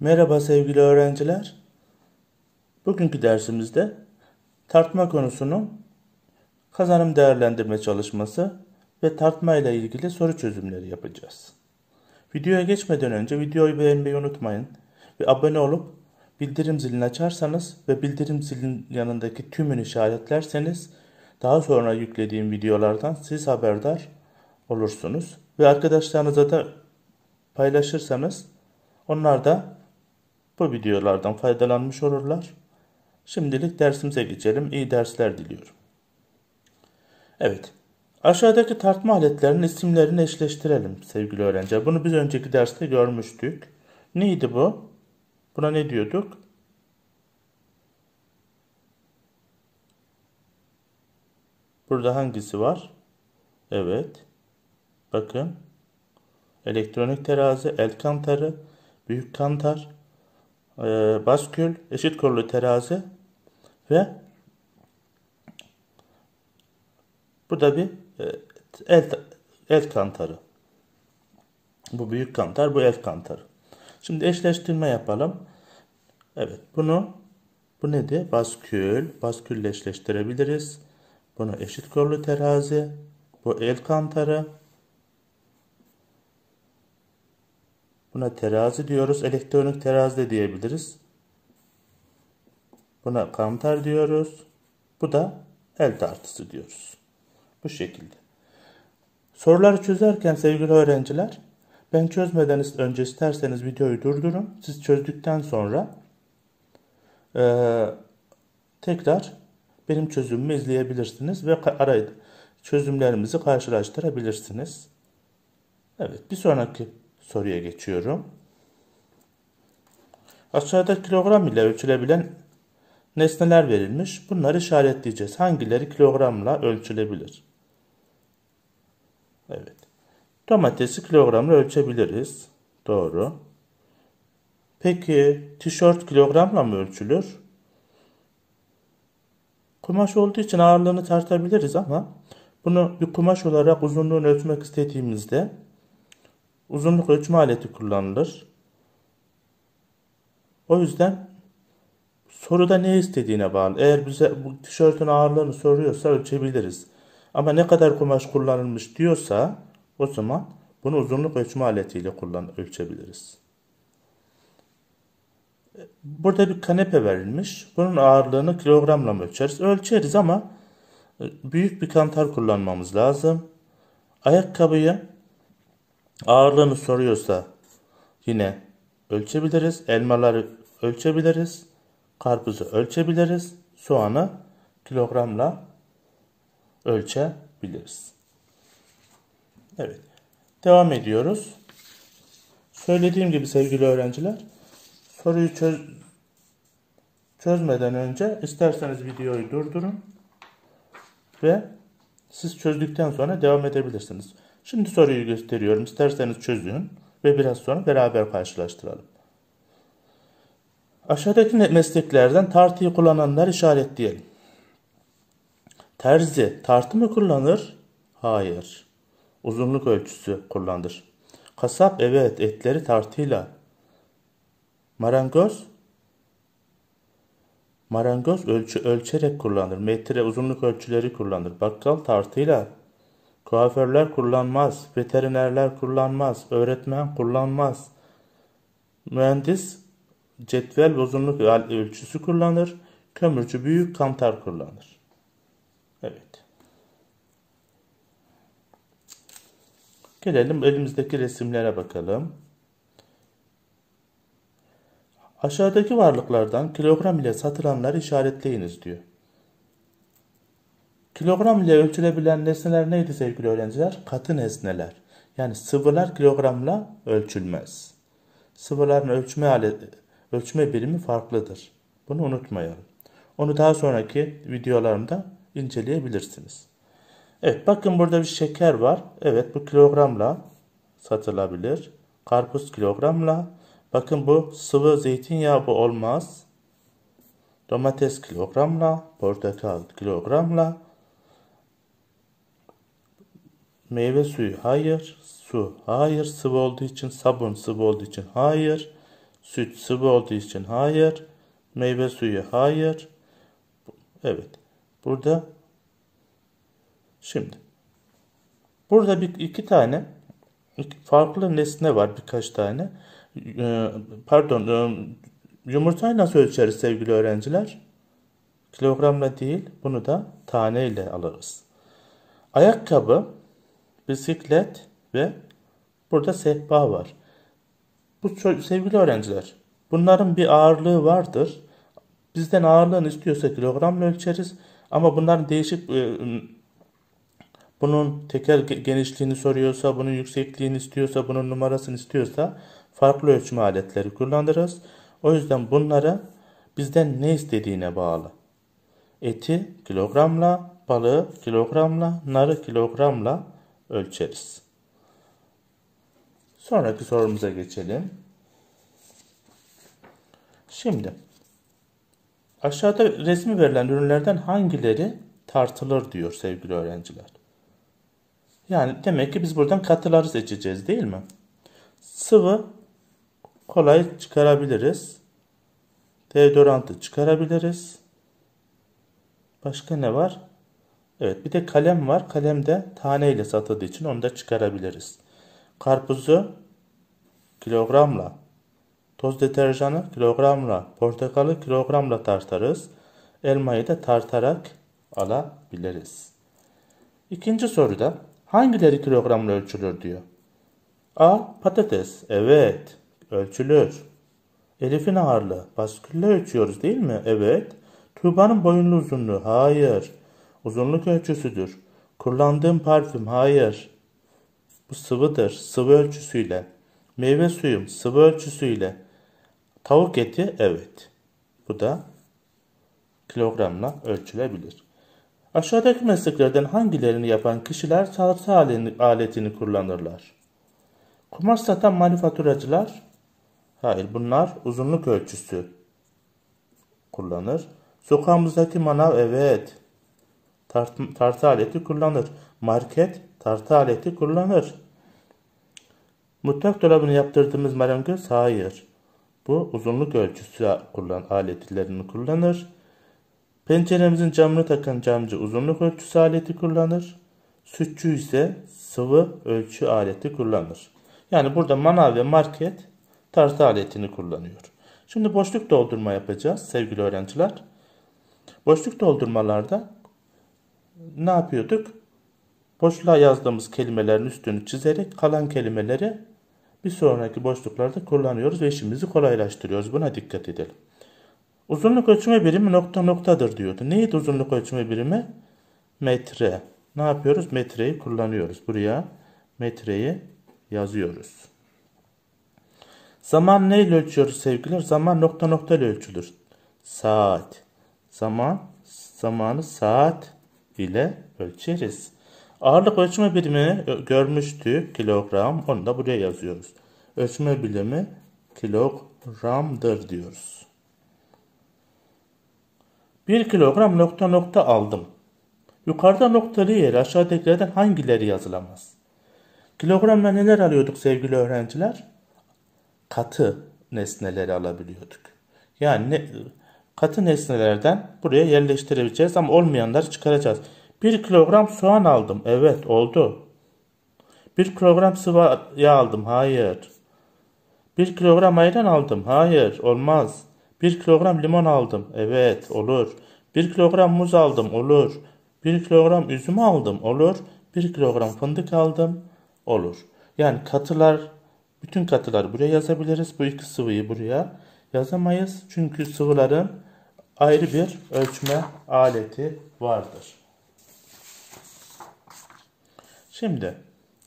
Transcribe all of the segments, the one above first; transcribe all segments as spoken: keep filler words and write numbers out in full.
Merhaba sevgili öğrenciler. Bugünkü dersimizde tartma konusunun kazanım değerlendirme çalışması ve tartma ile ilgili soru çözümleri yapacağız. Videoya geçmeden önce videoyu beğenmeyi unutmayın ve abone olup bildirim zilini açarsanız ve bildirim zilinin yanındaki tümünü işaretlerseniz daha sonra yüklediğim videolardan siz haberdar olursunuz ve arkadaşlarınıza da paylaşırsanız onlar da bu videolardan faydalanmış olurlar. Şimdilik dersimize geçelim. İyi dersler diliyorum. Evet. Aşağıdaki tartma aletlerinin isimlerini eşleştirelim sevgili öğrenciler. Bunu biz önceki derste görmüştük. Neydi bu? Buna ne diyorduk? Burada hangisi var? Evet. Bakın. Elektronik terazi, el kantarı, büyük kantar, e, baskül, eşit kollu terazi ve bu da bir e, el, el kantarı. Bu büyük kantar, bu el kantarı. Şimdi eşleştirme yapalım. Evet, bunu bu nedir? Baskül, baskülle eşleştirebiliriz. Bunu eşit kollu terazi, bu el kantarı. Buna terazi diyoruz. Elektronik terazi de diyebiliriz. Buna kantar diyoruz. Bu da el tartısı diyoruz. Bu şekilde. Soruları çözerken sevgili öğrenciler, ben çözmeden önce isterseniz videoyu durdurun. Siz çözdükten sonra e, tekrar benim çözümümü izleyebilirsiniz ve arayı çözümlerimizi karşılaştırabilirsiniz. Evet, bir sonraki soruya geçiyorum. Aşağıda kilogram ile ölçülebilen nesneler verilmiş. Bunları işaretleyeceğiz. Hangileri kilogramla ölçülebilir? Evet. Domatesi kilogramla ölçebiliriz. Doğru. Peki tişört kilogramla mı ölçülür? Kumaş olduğu için ağırlığını tartabiliriz ama bunu bir kumaş olarak uzunluğunu ölçmek istediğimizde uzunluk ölçme aleti kullanılır. O yüzden soruda ne istediğine bağlı. Eğer bize bu tişörtün ağırlığını soruyorsa ölçebiliriz. Ama ne kadar kumaş kullanılmış diyorsa o zaman bunu uzunluk ölçme aletiyle kullan ölçebiliriz. Burada bir kanepe verilmiş. Bunun ağırlığını kilogramla mı ölçeriz? Ölçeriz ama büyük bir kantar kullanmamız lazım. Ayakkabıyı ağırlığını soruyorsa yine ölçebiliriz. Elmaları ölçebiliriz. Karpuzu ölçebiliriz. Soğanı kilogramla ölçebiliriz. Evet. Devam ediyoruz. Söylediğim gibi sevgili öğrenciler, soruyu çöz çözmeden önce isterseniz videoyu durdurun ve siz çözdükten sonra devam edebilirsiniz. Şimdi soruyu gösteriyorum. İsterseniz çözün ve biraz sonra beraber karşılaştıralım. Aşağıdaki mesleklerden tartıyı kullananları işaretleyelim. Terzi tartı mı kullanır? Hayır. Uzunluk ölçüsü kullanır. Kasap evet etleri tartıyla. Marangoz Marangoz ölçü ölçerek kullanır. Metre uzunluk ölçüleri kullanır. Bakkal tartıyla. Kuaförler kullanmaz. Veterinerler kullanmaz. Öğretmen kullanmaz. Mühendis cetvel uzunluk ölçüsü kullanır. Kömürcü büyük kantar kullanır. Evet. Gelelim elimizdeki resimlere bakalım. Aşağıdaki varlıklardan kilogram ile satılanları işaretleyiniz diyor. Kilogram ile ölçülebilen nesneler neydi sevgili öğrenciler? Katı nesneler. Yani sıvılar kilogramla ölçülmez. Sıvıların ölçme aleti, ölçme birimi farklıdır. Bunu unutmayalım. Onu daha sonraki videolarımda inceleyebilirsiniz. Evet, bakın burada bir şeker var. Evet, bu kilogramla satılabilir. Karpuz kilogramla. Bakın bu sıvı zeytinyağı, bu olmaz. Domates kilogramla. Portakal kilogramla. Meyve suyu hayır. Su hayır. Sıvı olduğu için, sabun sıvı olduğu için hayır. Süt sıvı olduğu için hayır. Meyve suyu hayır. Evet. Burada şimdi burada bir iki tane iki farklı nesne var, birkaç tane. Ee, pardon, e, yumurtayı nasıl ölçeriz sevgili öğrenciler? Kilogramla değil, bunu da taneyle alırız. Ayakkabı, bisiklet ve burada sehpa var. Bu sevgili öğrenciler, bunların bir ağırlığı vardır. Bizden ağırlığını istiyorsa kilogramla ölçeriz. Ama bunların değişik, e, bunun teker genişliğini soruyorsa, bunun yüksekliğini istiyorsa, bunun numarasını istiyorsa farklı ölçme aletleri kullanırız. O yüzden bunları bizden ne istediğine bağlı. Eti kilogramla, balığı kilogramla, narı kilogramla ölçeriz. Sonraki sorumuza geçelim. Şimdi aşağıda resmi verilen ürünlerden hangileri tartılır diyor sevgili öğrenciler. Yani demek ki biz buradan katıları seçeceğiz değil mi? Sıvı kolay çıkarabiliriz. Deodorantı çıkarabiliriz. Başka ne var? Evet, bir de kalem var. Kalem de taneyle satıldığı için onu da çıkarabiliriz. Karpuzu kilogramla, toz deterjanı kilogramla, portakalı kilogramla tartarız. Elmayı da tartarak alabiliriz. İkinci soruda hangileri kilogramla ölçülür diyor. A. Patates. Evet, ölçülür. Elif'in ağırlığı. Baskülle ölçüyoruz değil mi? Evet. Tuğba'nın boyunlu uzunluğu. Hayır. Uzunluk ölçüsüdür. Kullandığım parfüm. Hayır. Bu sıvıdır. Sıvı ölçüsüyle. Meyve suyum. Sıvı ölçüsüyle. Tavuk eti. Evet. Bu da kilogramla ölçülebilir. Aşağıdaki mesleklerden hangilerini yapan kişiler tartı aletini kullanırlar? Kumaş satan manifaturacılar. Hayır, bunlar uzunluk ölçüsü kullanır. Sokağımızdaki manav, evet, Tart, tartı aleti kullanır. Market tartı aleti kullanır. Mutfak dolabını yaptırdığımız marangoz, hayır, bu uzunluk ölçüsü kullan aletlerini kullanır. Penceremizin camını takan camcı uzunluk ölçüsü aleti kullanır. Sütçü ise sıvı ölçü aleti kullanır. Yani burada manav ve market tartı aletini kullanıyor. Şimdi boşluk doldurma yapacağız sevgili öğrenciler. Boşluk doldurmalarda ne yapıyorduk? Boşluğa yazdığımız kelimelerin üstünü çizerek kalan kelimeleri bir sonraki boşluklarda kullanıyoruz ve işimizi kolaylaştırıyoruz. Buna dikkat edelim. Uzunluk ölçme birimi nokta noktadır diyordu. Neydi uzunluk ölçme birimi? Metre. Ne yapıyoruz? Metreyi kullanıyoruz. Buraya metreyi yazıyoruz. Zaman neyle ölçüyoruz sevgiler? Zaman nokta nokta ile ölçülür. Saat. Zaman, zamanı saat ile ölçeriz. Ağırlık ölçme birimini görmüştük. Kilogram. Onu da buraya yazıyoruz. Ölçme birimi kilogramdır diyoruz. Bir kilogram nokta nokta aldım. Yukarıda noktalı yer aşağıdakilerden hangileri yazılamaz? Kilogramla neler alıyorduk sevgili öğrenciler? Katı nesneleri alabiliyorduk. Yani ne, katı nesnelerden buraya yerleştirebileceğiz ama olmayanları çıkaracağız. Bir kilogram soğan aldım. Evet, oldu. Bir kilogram sıvı yağ aldım. Hayır. Bir kilogram ayran aldım. Hayır, olmaz. Bir kilogram limon aldım. Evet, olur. Bir kilogram muz aldım. Olur. Bir kilogram üzüm aldım. Olur. Bir kilogram fındık aldım. Olur. Yani katılar, bütün katıları buraya yazabiliriz. Bu iki sıvıyı buraya yazamayız. Çünkü sıvıların ayrı bir ölçme aleti vardır. Şimdi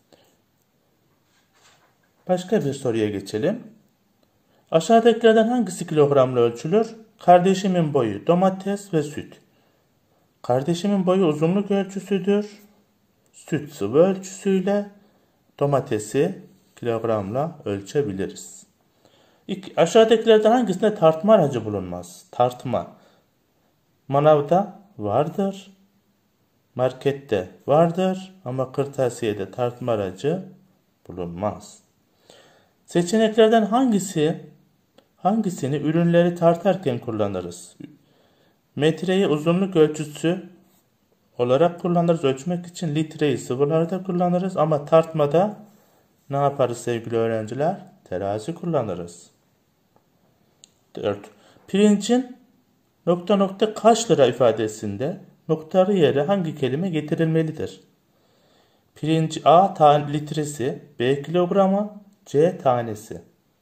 başka bir soruya geçelim. Aşağıdakilerden hangisi kilogramla ölçülür? Kardeşimin boyu, domates ve süt. Kardeşimin boyu uzunluk ölçüsüdür. Süt sıvı ölçüsüyle, domatesi kilogramla ölçebiliriz. İki, aşağıdakilerden hangisinde tartma aracı bulunmaz? Tartma. Manavda vardır. Markette vardır ama kırtasiyede tartma aracı bulunmaz. Seçeneklerden hangisi hangisini ürünleri tartarken kullanırız? Metreyi uzunluk ölçüsü olarak kullanırız. Ölçmek için litreyi sıvılarda kullanırız ama tartmada ne yaparız sevgili öğrenciler? Terazi kullanırız. dört. Pirincin nokta nokta kaç lira ifadesinde noktalı yere hangi kelime getirilmelidir? Pirinç A tane litresi, B kilogramı, C tanesi.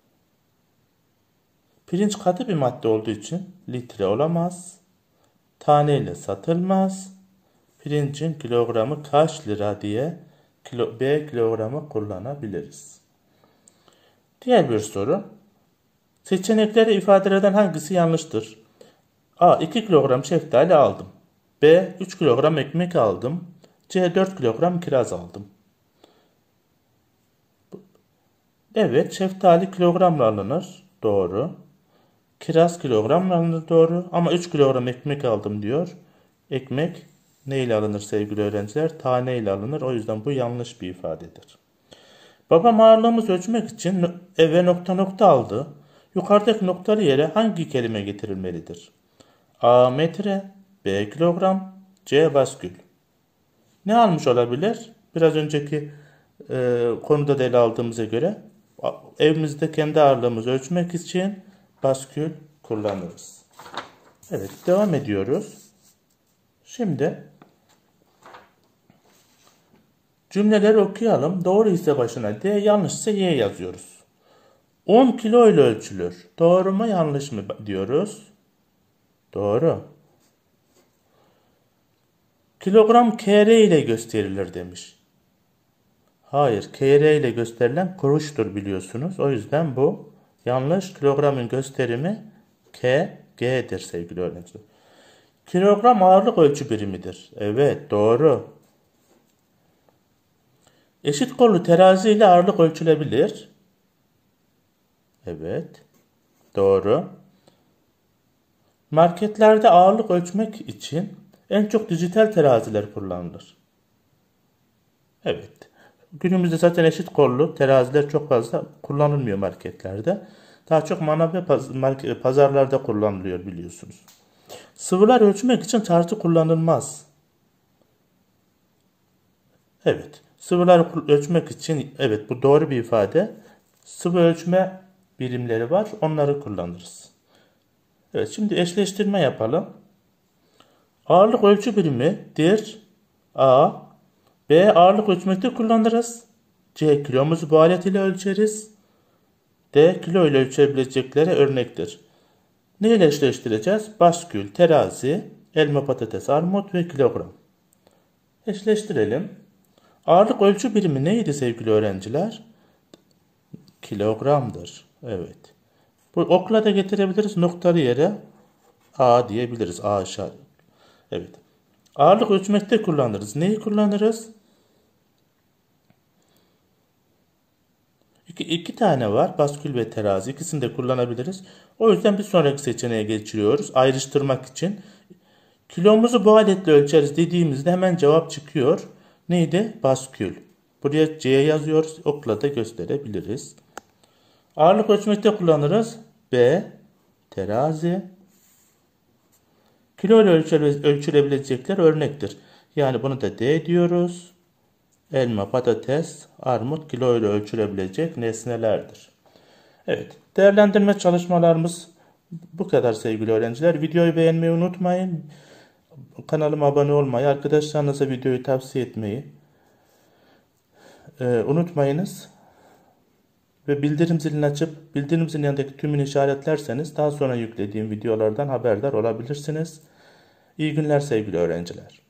Pirinç katı bir madde olduğu için litre olamaz. Taneyle satılmaz. Pirincin kilogramı kaç lira diye kilo, B kilogramı kullanabiliriz. Diğer bir soru. Seçenekleri ifade eden hangisi yanlıştır? A. iki kilogram şeftali aldım. B. üç kilogram ekmek aldım. C. dört kilogram kiraz aldım. Evet, şeftali kilogramla alınır. Doğru. Kiraz kilogramla alınır. Doğru. Ama üç kilogram ekmek aldım diyor. Ekmek ne ile alınır sevgili öğrenciler? Tane ile alınır. O yüzden bu yanlış bir ifadedir. Babam ağırlığımızı ölçmek için eve nokta nokta aldı. Yukarıdaki noktalı yere hangi kelime getirilmelidir? A. Metre, B. Kilogram, C. Baskül. Ne almış olabilir? Biraz önceki e, konuda da ele aldığımıza göre evimizde kendi ağırlığımızı ölçmek için baskül kullanırız. Evet, devam ediyoruz. Şimdi cümleleri okuyalım. Doğru ise başına D, yanlış ise Y yazıyoruz. on kilo ile ölçülür. Doğru mu yanlış mı diyoruz? Doğru. Kilogram K R ile gösterilir demiş. Hayır, K R ile gösterilen kuruştur biliyorsunuz. O yüzden bu yanlış. Kilogramın gösterimi K G'dir sevgili öğrenciler. Kilogram ağırlık ölçü birimidir. Evet, doğru. Eşit kollu terazi ile ağırlık ölçülebilir. Evet, doğru. Marketlerde ağırlık ölçmek için en çok dijital teraziler kullanılır. Evet. Günümüzde zaten eşit kollu teraziler çok fazla kullanılmıyor marketlerde. Daha çok manav ve pazarlarda kullanılıyor biliyorsunuz. Sıvılar ölçmek için tartı kullanılmaz. Evet. Sıvılar ölçmek için evet bu doğru bir ifade. Sıvı ölçme birimleri var. Onları kullanırız. Evet, şimdi eşleştirme yapalım. Ağırlık ölçü birimidir. A. B. Ağırlık ölçmekte kullanırız. C. Kilomuzu bu alet ile ölçeriz. D. Kilo ile ölçebilecekleri örnektir. Ne ile eşleştireceğiz? Baskül, terazi, elma, patates, armut ve kilogram. Eşleştirelim. Ağırlık ölçü birimi neydi sevgili öğrenciler? Kilogramdır. Evet. Bu okla da getirebiliriz. Noktalı yere A diyebiliriz. A işaret. Evet. Ağırlık ölçmekte kullanırız. Neyi kullanırız? İki, iki tane var. Baskül ve terazi. İkisini de kullanabiliriz. O yüzden bir sonraki seçeneğe geçiriyoruz. Ayrıştırmak için. Kilomuzu bu aletle ölçeriz dediğimizde hemen cevap çıkıyor. Neydi? Baskül. Buraya C yazıyoruz. Okla da gösterebiliriz. Ağırlık ölçmekte kullanırız. B. Terazi. Kilo ile ölçülebilecekler örnektir. Yani bunu da D diyoruz. Elma, patates, armut kilo ile ölçülebilecek nesnelerdir. Evet. Değerlendirme çalışmalarımız bu kadar sevgili öğrenciler. Videoyu beğenmeyi unutmayın. Kanalıma abone olmayı, arkadaşlarınıza videoyu tavsiye etmeyi e, unutmayınız. Ve bildirim zilini açıp bildirim zilinin yanındaki tümünü işaretlerseniz daha sonra yüklediğim videolardan haberdar olabilirsiniz. İyi günler sevgili öğrenciler.